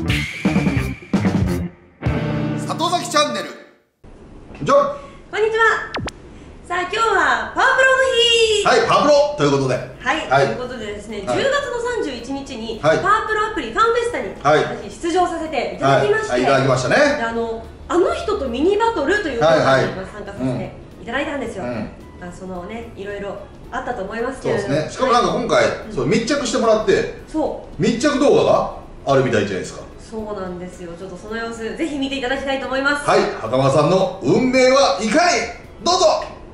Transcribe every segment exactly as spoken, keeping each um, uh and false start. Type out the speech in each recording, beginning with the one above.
里崎チャンネル。じゃあこんにちは。さあ今日はパワープロの日。 はい、パワープロということで、 はい、はい、ということでですね、はい、じゅうがつのさんじゅういちにちに、はい、パワープロアプリファンフェスタに、はい、私出場させていただきまして、はい、いただきましたね。で、あのあの人とミニバトルという動画に参加させていただいたんですよ。うん、まあそのね、いろいろあったと思いますけれども、そうですね。 しかもなんか今回、はい、そう密着してもらって、そう密着動画があるみたいじゃないですか。 そうなんですよ。ちょっとその様子ぜひ見ていただきたいと思います。 はい、袴田さんの運命はいかに、どうぞ。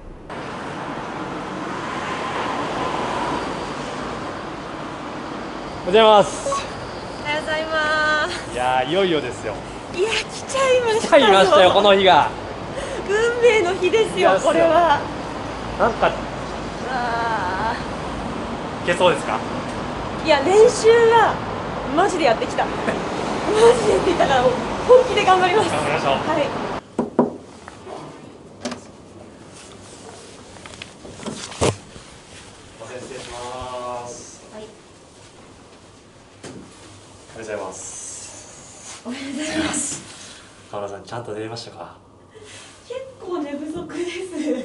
おはようございます。 おはようございます。 いやいよいよですよ。 いや来ちゃいましたよ。来ちゃいましたよ、この日が。運命の日ですよ、これは。 なんかあいけそうですか。 いや練習はマジでやってきた。マジでやってきたから本気で頑張ります。 頑張りましょう。 はい。 失礼します。はい。おはようございます。 おはようございます。 川村さん、ちゃんと寝れましたか。 結構寝不足です。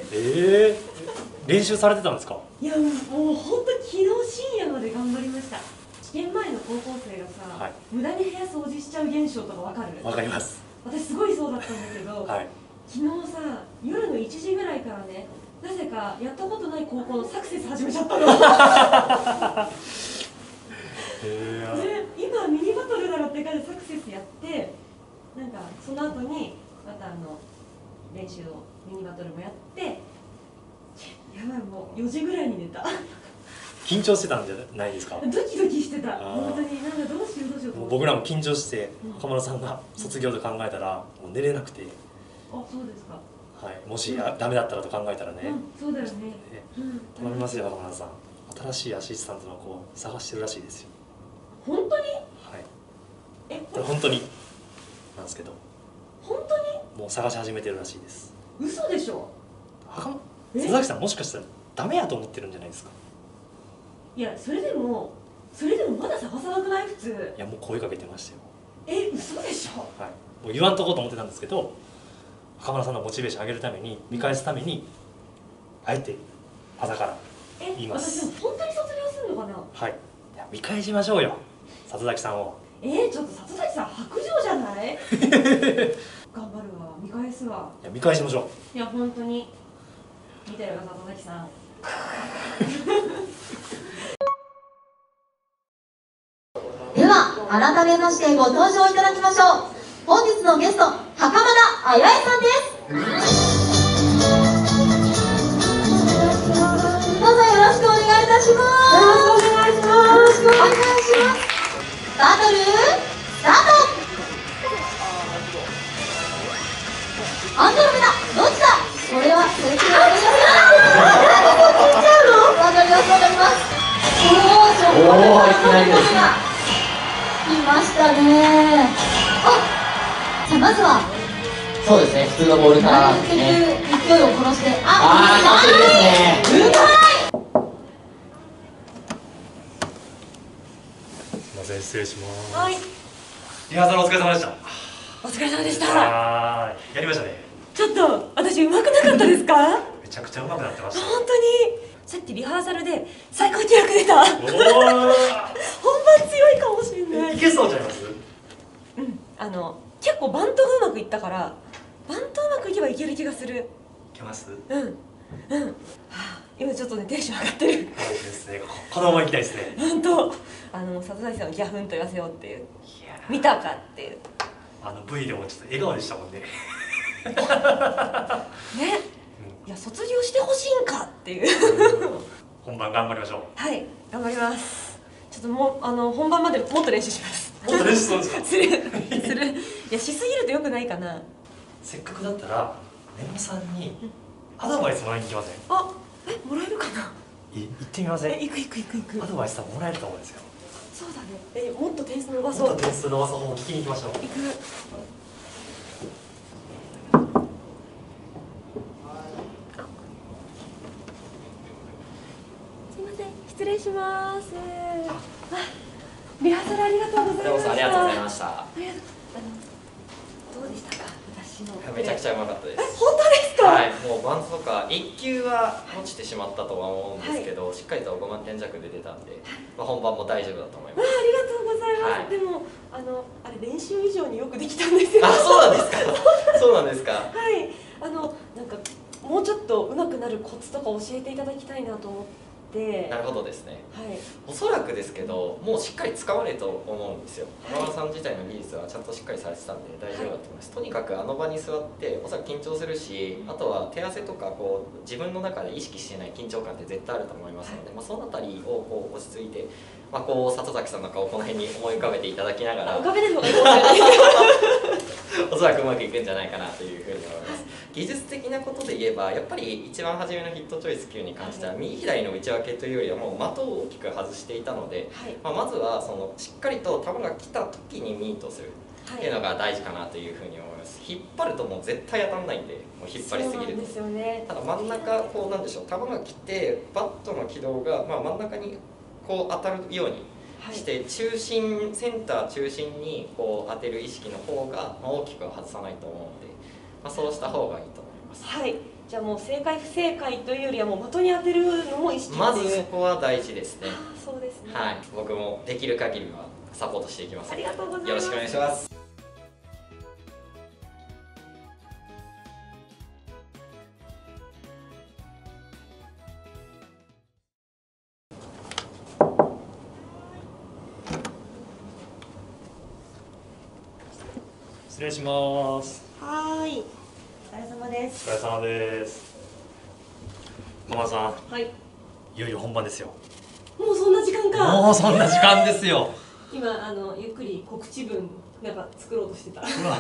ええー、練習されてたんですか。 いやもう本当昨日深夜まで頑張りました。試験前の高校生がさ、はい、無駄に部屋掃除しちゃう現象とかわかる？ わかります。 私すごいそうだったんだけど、はい、昨日さ夜のいちじぐらいからね、なぜかやったことない高校のサクセス始めちゃったの。で今ミニバトルだろって感じでサクセスやって、なんかその後にまたあの練習をミニバトルもやって、やばいもうよじぐらいに寝た。 緊張してたんじゃないですか。 ドキドキしてた。本当になんかどうしようどうしよう。 もう僕らも緊張して袴田さんが卒業と考えたらもう寝れなくて。 あ、そうですか。 はい、もし、うん、ダメだったらと考えたらね。 うん、そうだよね。 頼みますよ袴田さん。新しいアシスタントの子を探してるらしいですよ。 本当に？はい。 え、これ本当になんですけど。 本当に？ もう探し始めてるらしいです。 嘘でしょ。 佐々木さんもしかしたらダメやと思ってるんじゃないですか。 いや、それでもそれでもまだ探さなくない？普通。 いや、もう声かけてましたよ。 え、嘘でしょ。 はい、もう言わんとこうと思ってたんですけど、袴田さんのモチベーション上げるために、見返すためにあえて朝から言います。 え、私でも本当に卒業するのかな。 はい、いや見返しましょうよ、里崎さんを。 えー、ちょっと里崎さん薄情じゃない？頑張るわ、見返すわ。 いや、見返しましょう。いや、本当に見てるよ、里崎さん。 では改めましてご登場いただきましょう。本日のゲスト、袴田彩絵さんです。どうぞよろしくお願いいたします。よろしくお願いします。よろしくお願いします。バトルスタート。アンドロメダどっちだ。これはセレクトができます。聞いちゃうの？わかりますわかります。おお、おお、いきなりですね。来ましたね。あ、さあまずはそうですね、普通のボールからですね。 勢いを殺して、 ああ、完璧ですね。 うまい。 すみません、失礼します。 はい。 リハーサルお疲れ様でした。 お疲れ様でした。 はい、やりましたね。 ちょっと私上手くなかったですか？ めちゃくちゃ上手くなってました。 本当に。さっきリハーサルで最高記録出た。おお。本番強いかもしれない。 いけそうちゃいます？ うん、あの結構バントがうまくいったからバントうまくいけばいける気がする。いけます？ うんうん。はあ、今ちょっとねテンション上がってる。そうですね。このまま行きたいですね。 本当。あの里崎さんをギャフンと言わせようっていう。見たかっていう。 あの ブイでもちょっと笑顔でしたもんね。 ね。いや、卒業してほしいんかっていう本番頑張りましょう。 はい、頑張ります。ちょっともうあの本番までもっと練習します。 もっと練習するんですか？ するする。いや、しすぎるとよくないかな。 せっかくだったら根本さんにアドバイスもらいに行きません？ あ、え、もらえるかな。 い行ってみません？ え、行く行く行く行く。 アドバイス多分もらえると思うんですよ。 そうだね。え、もっと点数伸ばそう。 もっと点数伸ばそう。聞きに行きましょう。行く。 失礼します。リハーサルありがとうございました。 ありがとうございました。 えめちゃくちゃうまかったです。 本当ですか？ はい、もうバンズとかいっ級は落ちてしまったとは思うんですけど、はい、しっかりとごまんてん弱で出たんで、まあ、本番も大丈夫だと思います。 あ、ありがとうございます。はい、でもあのあれ練習以上によくできたんですよ。 あ、そうなんですか。そうなんですか。 はい、あのなんかもうちょっと上手くなるコツとか教えていただきたいなと思って。 なるほどですね。 はい、 おそらくですけど、もうしっかり使われると思うんですよ。小川さん自体の技術はちゃんとしっかりされてたんで大丈夫だと思います。はい、とにかくあの場に座っておそらく緊張するし、あとは手汗とかこう自分の中で意識してない緊張感って絶対あると思いますので、まあ、そのあたりをこう落ち着いて、まあ、こう里崎さんの顔をこの辺に思い浮かべていただきながら、 浮かべてるのがいいですね。 おそらくうまくいくんじゃないかなというふうに思います。技術的なことで言えばやっぱり一番初めのヒットチョイスきゅうに関しては右左の内訳というよりはもう的を大きく外していたので、はい、まあまずはそのしっかりと球が来た時にミートするっていうのが大事かなというふうに思います。引っ張るともう絶対当たんないんで、もう引っ張りすぎると。 ですよね、 ただ真ん中こうなんでしょう、球が来てバットの軌道がまあ真ん中にこう当たるようにして、はい、中心センター中心にこう当てる意識の方が大きくは外さないと思うので、まあ、そうした方がいいと思います。 はい、じゃあもう正解不正解というよりはもう的に当てるのも意識っていう、 まずそこは大事ですね。 あ、そうですね。 はい、僕もできる限りはサポートしていきます。 ありがとうございます。 よろしくお願いします。 失礼します。 はーい、お疲れ様です。 お疲れ様です。小松さん、 はい、 いよいよ本番ですよ。 もうそんな時間か。 もうそんな時間ですよ。 今あのゆっくり告知文なんか作ろうとしてた。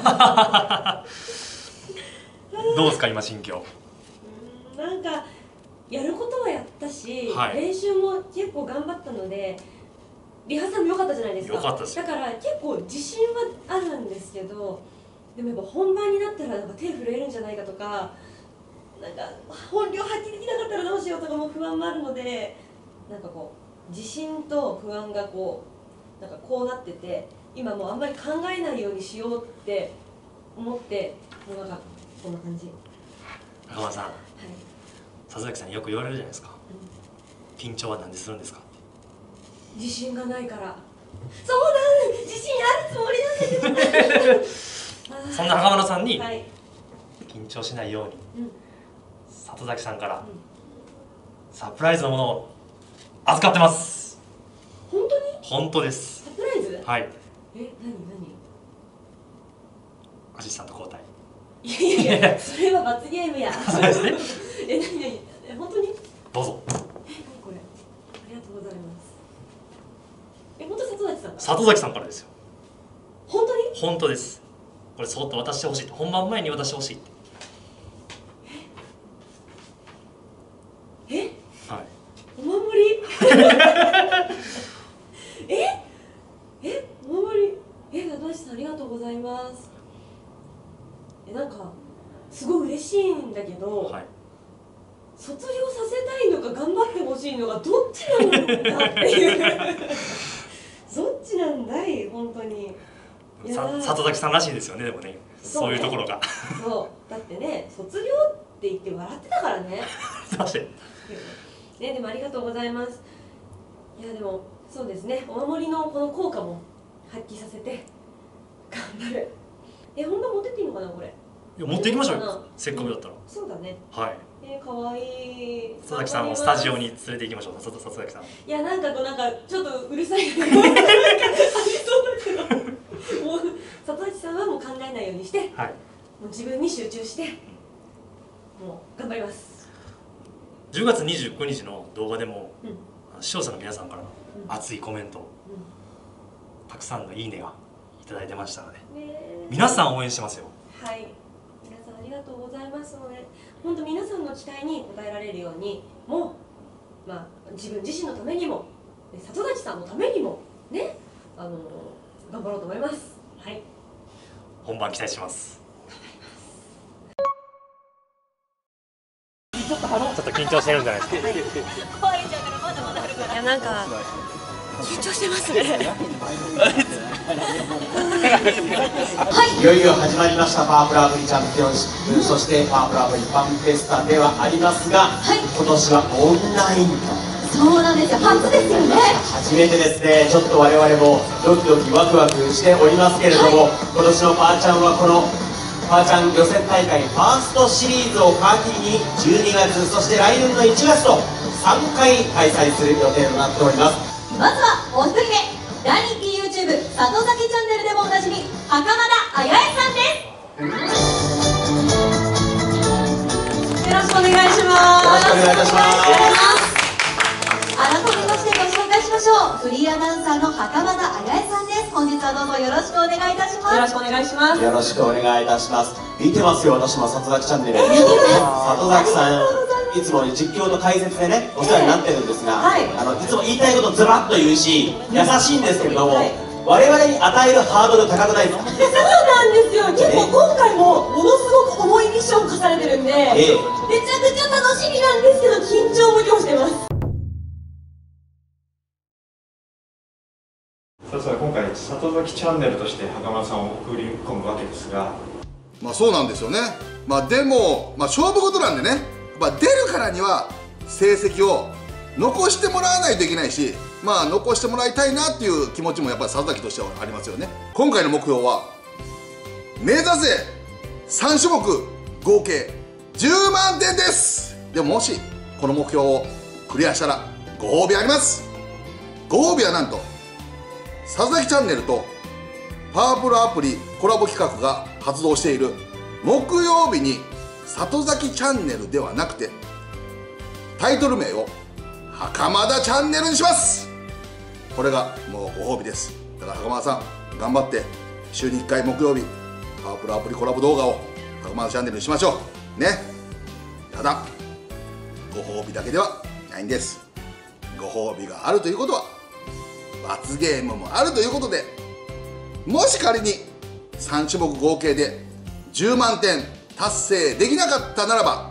どうですか今心境？ うん、なんかやることはやったし、 はい、 練習も結構頑張ったのでリハーサルも良かったじゃないですか。 良かったです。 だから結構自信はあるんですけど、でもやっぱ本番になったらなんか手震えるんじゃないかとか、なんか本領発揮できなかったらどうしようとかも不安もあるので、なんかこう自信と不安がこうなんかこうなってて、今もうあんまり考えないようにしようって思って、もうなんかこんな感じ。 中村さん、はい、里崎さんによく言われるじゃないですか、うん、緊張はなんでするんですかって。 自信がないから。そうだ、自信あるつもりなんだけどそんな中村さんに緊張しないように、うん、里崎さんから、うん、サプライズのものを預かってます。 本当に？ 本当です。 サプライズ？ はい。 え、何何？ アシスタント交代。 いやいや、それは罰ゲームや。 そうですね。 え、何何？え、本当に？ どうぞ。 え、何これ？ありがとうございます。え、本当里崎さん？ 里崎さんからですよ。 本当に？ 本当です。これそっと渡してほしいって、本番前に渡してほしいって。 え？え？ はい。 お守り？え？え？お守り？え、里崎さんありがとうございます。え、なんかすごい嬉しいんだけど、はい、卒業させたいのか頑張ってほしいのかどっちなんだっていうどっちなんだい本当に。 里崎さんらしいですよね。でもね、そういうところがそうだってね、卒業って言って笑ってたからね確かにね。でもありがとうございます。いやでもそうですね、お守りのこの効果も発揮させて頑張る。え、本番持ってっていいのかなこれ。 いや持っていきましょうよ、せっかくだったら。 そうだね。 はい。 えー、かわいい。 里崎さんをスタジオに連れて行きましょう。里崎さん。 いやなんかこうなんかちょっとうるさいなんかありそうだけどもう里崎さんはもう考えないようにして、はい、もう自分に集中してもう頑張ります。 じゅうがつにじゅうくにちの動画でも、うん、視聴者の皆さんからの熱いコメント、うん、たくさんのいいねがいただいてましたので、皆さん応援してますよ。はい、 皆さんありがとうございますので、本当皆さんの期待に応えられるように、もう、まあ、自分自身のためにも里崎さんのためにもね、あの頑張ろうと思います。はい、 本番期待します。 ちょっとちょっと緊張してるんじゃないですか。 怖いちゃうからまだまだあるから。いやなんか緊張してますねいよいよ始まりましたパワフルアプリチャンピオンシップ、そしてパワフルアプリファンフェスタではありますが、はい、今年はオンラインと。 そうなんですよ、初ですよね。 初めてですね。ちょっと我々もドキドキワクワクしておりますけれども、はい、今年のパーちゃんはこのパーちゃん予選大会ファーストシリーズを皮切りにじゅうにがつ、そして来年のいちがつとさんかい開催する予定となっております。 まずはお一人目、大人気 YouTube 里崎チャンネルでもおなじみ袴田あやえさんです。よろしくお願いします。 よろしくお願いいたします。 改めましてご紹介しましょう。フリーアナウンサーの袴田あやえさんです。本日はどうぞよろしくお願いいたします。 よろしくお願いします。 よろしくお願いいたします。見てますよ、私も里崎チャンネル。里崎さん、いつも実況と解説でね、お世話になってるんですが、はい、あのいつも言いたいことズバッと言うし、優しいんですけれども、はい、我々に与えるハードル高くないですか？ そうなんですよ。結構今回もものすごく重いミッション課されてるんで、ええ、めちゃくちゃ楽しみなんですけど緊張も今日してます。 さあ今回里崎チャンネルとして袴田さんを送り込むわけですが、 まあそうなんですよね。まあでも、まあ、勝負事なんでね、まあ、出るからには成績を残してもらわないといけないし、まあ残してもらいたいなっていう気持ちもやっぱり里崎としてはありますよね。今回の目標は目指せさんしゅもく合計じゅうまんてんです。でももしこの目標をクリアしたらご褒美あります。ご褒美はなんと里崎チャンネルとパワープロアプリコラボ企画が発動している木曜日に里崎チャンネルではなくてタイトル名を袴田チャンネルにします。これがもうご褒美です。だから袴田さん頑張って週にいっかい木曜日パワープロアプリコラボ動画を袴田チャンネルにしましょうね。ただご褒美だけではないんです。ご褒美があるということは罰ゲームもあるということで、もし仮にさんしゅもく合計でじゅうまんてん達成できなかったならば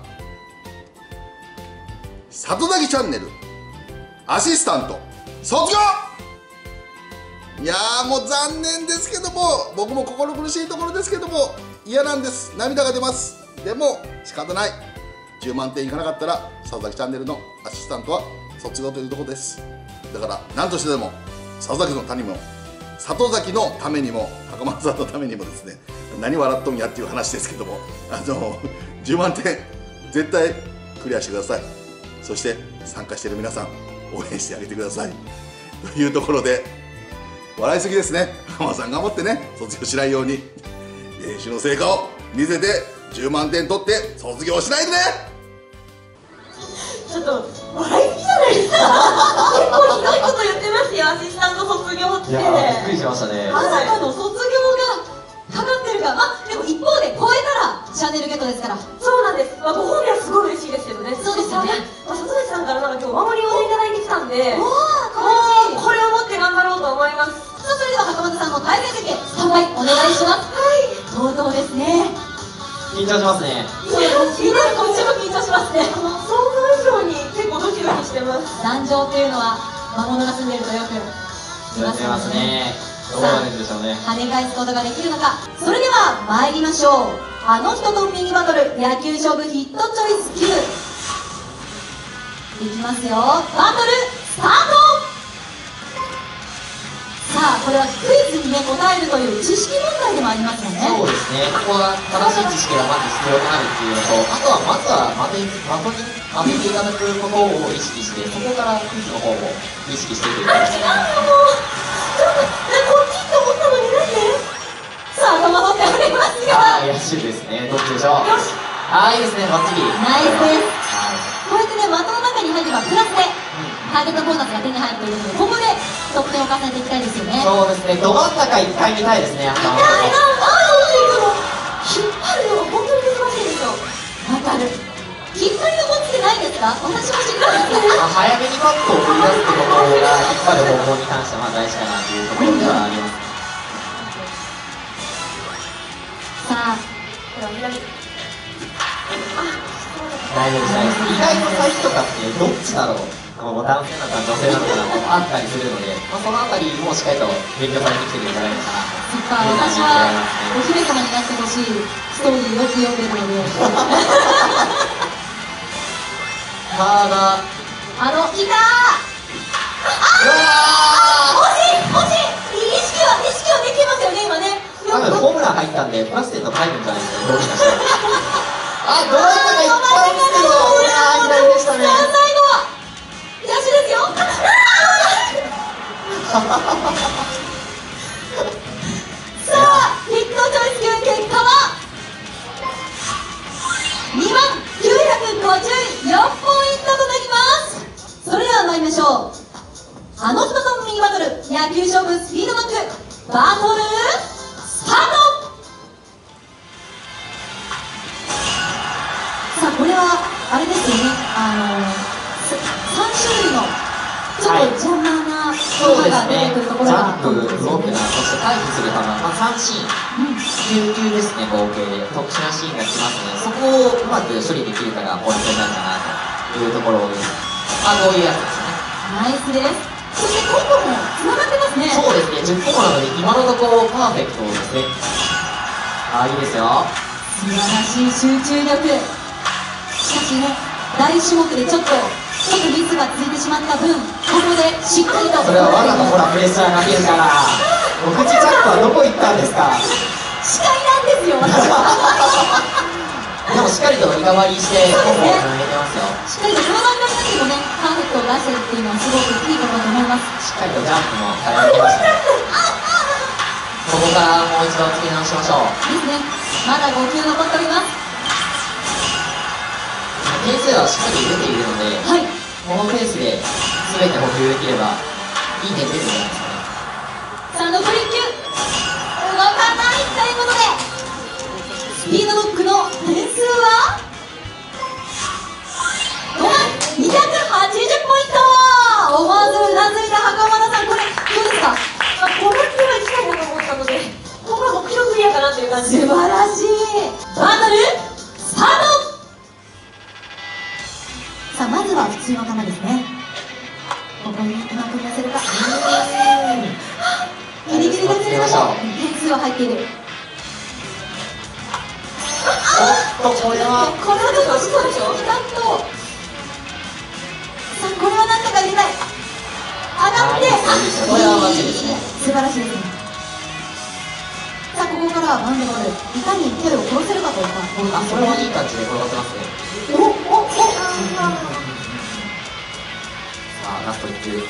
里崎チャンネルアシスタント卒業。いやーもう残念ですけども、僕も心苦しいところですけども嫌なんです。涙が出ます。でも仕方ない。じゅうまんてんいかなかったら里崎チャンネルのアシスタントは卒業というところです。だから何としてでも里崎のためにも里崎のためにも袴田さんのためにもですね、何笑っとんやっていう話ですけども、あのじゅうまんてん絶対クリアしてください。そして参加している皆さん応援してあげてくださいというところで、笑いすぎですね。袴田さん頑張ってね、卒業しないように練習の成果を見せてじゅうまんてん取って卒業しないでね。 ちょっと笑いすぎじゃないですか。結構ひどいこと言ってますよ、アシスタント卒業って。 いやーびっくりしましたね。 まさかの卒業がかかってるから。まあでも一方で超えたらチャンネルゲットですから。 そうなんです。まあご褒美はすごい嬉しいですけどね。 そうですよね。 まあ里崎さんからなんか今日お守りをいただいてきたんで、 わあ、かわいい。 これを持って頑張ろうと思います。 さあそれでは袴田さんの対戦席へスタンバイお願いします。はい、とうとうですね。 緊張しますね。 そうです。みんなこっちも緊張しますね。想像以上に結構ドキドキしてます。 壇上っていうのは魔物が住んでるとよく言いますね。どうなるんでしょうね。 跳ね返すことができるのか。それでは参りましょう。あの人とミニバトル野球勝負ヒットチョイスきゅういきますよ。バトルスタート。さあこれはクイズにね答えるという知識問題でもありますよね。 そうですね。ここは正しい知識がまず必要になるっていうのと、あとはまずは的に的に当てていただくことを意識して、そこからクイズの方も意識していく感じですね。 ちょっとこっちって思ったのになんで。 さあ戸惑っておりますが、 ああ怪しいですね。どっちでしょう。よし、ああいいですね。バッチリナイスです。こうやってね的の中に入ればプラスでターゲットボーナスが手に入るというので、ここで得点を重ねていきたいですよね。 そうですね。ど真ん中いっかい見たいですね。やっぱああ引っ張るのが本当に難しいですよ。 わかる。引っ張りのコツってないですか？私も知りたいですね。 早めにパッと送り出すってことが引っ張る方法に関しては大事かなというところではあります。 さあこれは左。 大丈夫です。意外と最初とかってどっちだろう、もう男性なのか女性なのかなとあったりするので、まあ、そのあたりもしっかりと勉強されてきてるんじゃないのかな。 ぱ私はお姫様になってほしいストーリーよく読んでるのでただあのいたーあー惜しい惜しい意識は意識はできてますよね今ね。 多分ホームラン入ったんでプラス点の入るんじゃないですか。どうしましたあ、ドライバーがいっぱいですけど、いやー左でしたね。 最後は野手ですよさあヒットチョイス結果はにまんきゅうひゃくごじゅうよんポイントとなります。それでは参りましょう。あの人とミニバトル野球勝負スピードバックバトルスタート。さあこれはあれですよね、あのさん種類のちょっと邪魔な球が出てくるところが、 ジャンプ、ブロックな、そして回避する球、まあ、さんシーン、きゅう球ですね、合計で特殊なシーンがきますので、そこをうまく処理できるかがポイントになるかなというところです。まあこういうやつですね。 ナイスです。そしてコンボもつながってますね。 そうですね、じゅっこもなので今のところパーフェクトですね。あ、いいですよ。 素晴らしい集中力。しかしね、大種目でちょっとちょっとミスが続いてしまった分、ここでしっかりとそれはわざとほらプレッシャーかけるからお口チャックはどこ行ったんですか。 司会なんですよ私はでもしっかりとリカバリーしてコンボをつなげてますよ。 しっかりとこの段階になってもね、パーフェクトを出してるっていうのはすごくいいことだと思います。 しっかりとジャンプも変えてきましたね。ここからもう一度つけ直しましょう。 ですね、まだご球残っております。 点数はしっかり出ているので、 はい、 このペースで全て補給できればいい点出るんじゃないですかね。 さあ残りいっきゅう動かないということで、スピードロックの点数はごまんにひゃくはちじゅうポイント。思わずうなずいた袴田さん、これどうですか。 あ、これってはいきたいなと思ったので、ここは目標クリアかなという感じで。 素晴らしい。バトルスタート。さあまずは普通の球ですね。ここにうまく出せるか。ギリギリで釣れました。点数は入っている。 おっとこれはこれはちょっとそうでしょ。ピタッと。さあこれはなんとか入れたい。上がって、あ、 これはバッチリですね。 素晴らしいですね。さあここからはバウンドボール、いかに手を殺せるかといったボールです。 あ、これはいい感じで転がってますね。 おおお。 さあラストいっ球、こ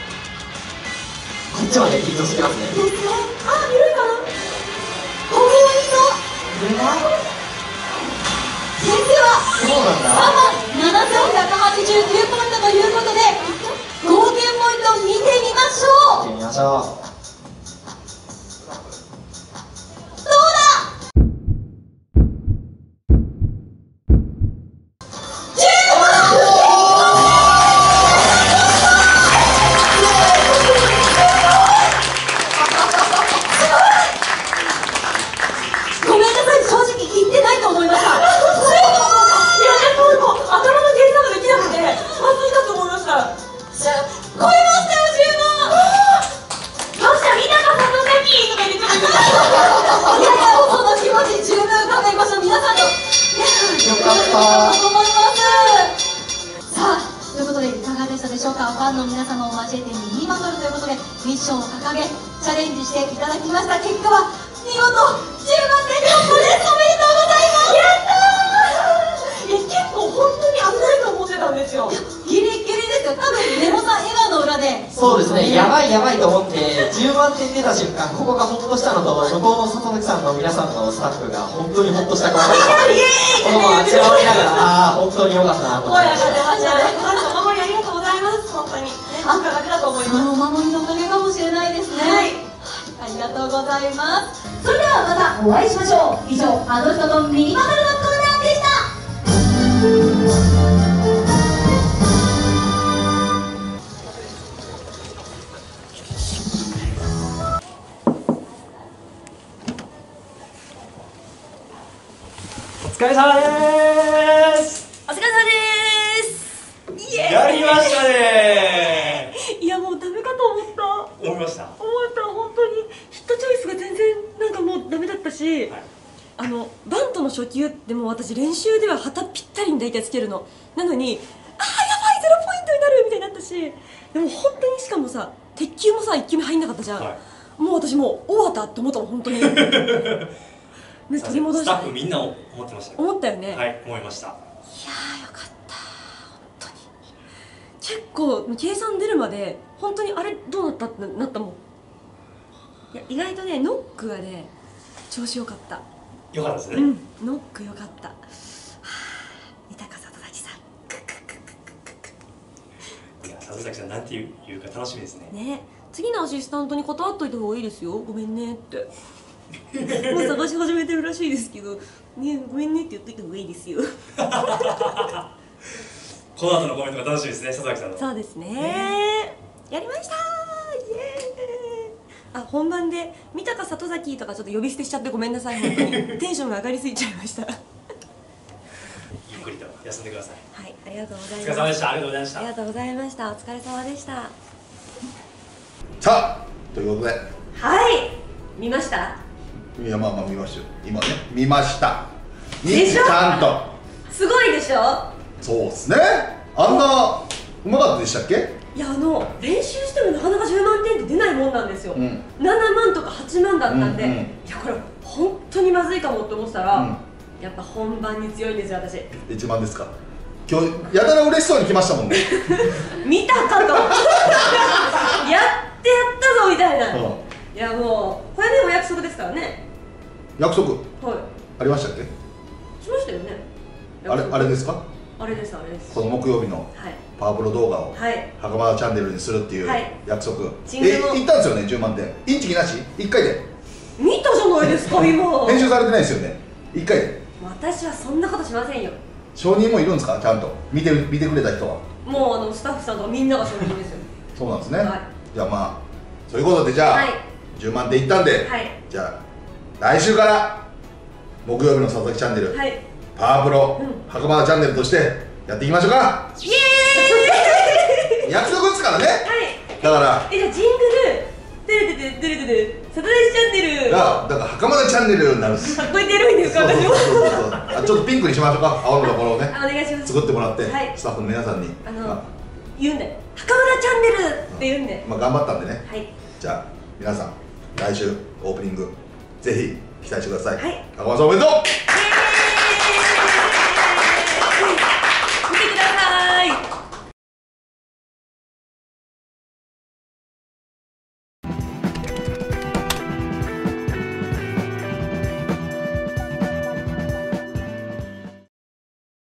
っちまで緊張してきますね。 ですね。あ、緩いかな。これはいいぞ。 これは点数はそうなんだ。 さんまんななせんひゃくはちじゅうきゅうポイントということで、合計ポイント見てみましょう。 見てみましょう。 どうだ。ごめんなさい、正直言ってないと思いました。 いや、でももう頭の計算ができなくて、まずいかと思いました。 超えましたよ、じゅうまん。 よっしゃ、みんなが里崎とか言ってくれてた。 いやいや、その気持ち十分考えました。皆さんのね、 よかったと思います。さあということでいかがでしたでしょうか。ファンの皆様を交えてミニバトルということでミッションを掲げチャレンジしていただきました。結果は見事じゅうまん点突破です。おめでとうございます。 やったー。いや、結構本当に危ないと思ってたんですよ。 ギリギリですよ。多分ネモさん笑顔の裏で、 そうですね、やばいやばいと思ってじゅうまん点出た瞬間、ここがホッとしたのと、向こうの里崎さんの皆さんのスタッフが本当にホッとした顔でした。このままあちらを見ながら、ああ本当に良かったなと思いました。 声が出ましたね。お守りありがとうございます。本当に。あ、楽だと思いそます。 のお守りのおかげかもしれないですね。 はい。 ありがとうございます。それではまたお会いしましょう。以上、あの人のミニバトルのコーナーでした。 お疲れ様でーす。 お疲れ様です。イエーイ。 やりましたねいや、もうダメかと思った。 ー。思いました。 思った。本当にヒットチョイスが全然し、はい、あのバントの初球ってもう私練習では旗ぴったりに大体つけるのなのに、あーやばいゼロポイントになるみたいになったし、でも本当にしかもさ鉄球もさいっ球目入んなかったじゃん、はい、もう私もう終わったって思ったもん本当に取り戻して、 スタッフみんな思ってましたよ。 思ったよね。 はい思いました。いやーよかった本当に。結構計算出るまで本当にあれどうなったってなったもん。いや意外とねノックがね調子良かった。 良かったですね。 うんノック良かった。はあ、三鷹里崎さん。 いや里崎さんなんて言うか楽しみですね。 ね次のアシスタントに断っといた方がいいですよ。ごめんねって。もう探し始めてるらしいですけど、ねごめんねって言っといた方がいいですよ。 この後のコメントが楽しみですね里崎さんの。 そうですね。やりましたー。イエーイ。あ本番で三鷹里崎とかちょっと呼び捨てしちゃってごめんなさい本当にテンションが上がりすぎちゃいました。 ゆっくりと休んでください。 はい、ありがとうございます。 お疲れ様でした。ありがとうございました。 ありがとうございました。お疲れ様でした。 さあということで、 はい見ました。 いやまあまあ見ましたよ今ね。見ましたでしょ。ちゃんとすごいでしょ。 そうですね。あんなうまかったでしたっけ。 いやあの練習してもなかなかじゅうまんてんって出ないもんなんですよ、うん、ななまんとかはちまんだったんで、うんうん、いやこれ本当にまずいかもって思ってたら、うん、やっぱ本番に強いんですよ私。 いちばんですか。今日やたら嬉しそうに来ましたもんね。 見たかとやってやったぞみたいな、うん、いやもうこれねお約束ですからね。 約束はいありましたっけ。 しましたよね。 あれあれですか。 あれですあれです。 この木曜日のパワープロ動画を袴田チャンネルにするっていう約束、はい、え行ったんですよねじゅうまんてん。インチキなしいっかいで見たじゃないですか今。 編集されてないですよねいっかいで。 私はそんなことしませんよ。 承認もいるんですかちゃんと見て見てくれた人は。 もうあのスタッフさんとかみんなが承認ですよ。 そうなんですね、はい、じゃあまあそういうことでじゃあ、はい、じゅうまんてんいったんで、はい、じゃあ来週から木曜日の佐々木チャンネル、はい、パワープロ、うん、袴田チャンネルとしてやっていきましょうか。イエーイ約束ですからね、はい、だからえじゃあジングル「テレテテテレテテ佐々木チャンネル」 がだから袴田チャンネルになるんです。 かっこいいてるんですか私も。 あちょっとピンクにしましょうか青のところをね。 お願いします。 作ってもらって、はい、スタッフの皆さんにあの、まあ、言うんで袴田チャンネルって言うんで、 まあ頑張ったんでね、 はい、 じゃあ皆さん来週オープニングぜひ期待してください。はい、袴田さんおめでとう。